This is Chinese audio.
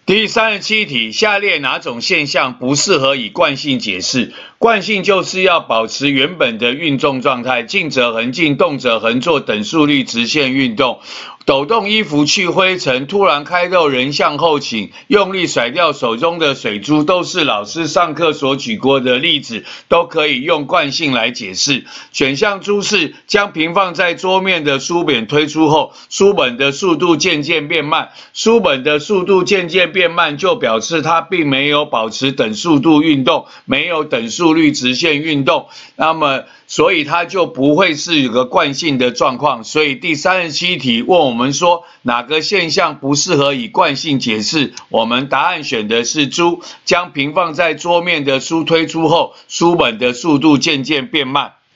第37题，下列哪种现象不适合以惯性解释？惯性就是要保持原本的运动状态，静者恒静，动者恒做，等速率直线运动。抖动衣服去灰尘，突然开肉人向后倾，用力甩掉手中的水珠，都是老师上课所举过的例子，都可以用惯性来解释。选项猪是将平放在桌面的书本推出后，书本的速度渐渐变慢，书本的速度渐渐变慢，就表示它并没有保持等速度运动，没有等速率直线运动，那么所以它就不会是有个惯性的状况。所以第37题问我们说哪个现象不适合以惯性解释，我们答案选的是猪，将平放在桌面的书推出后，书本的速度渐渐变慢。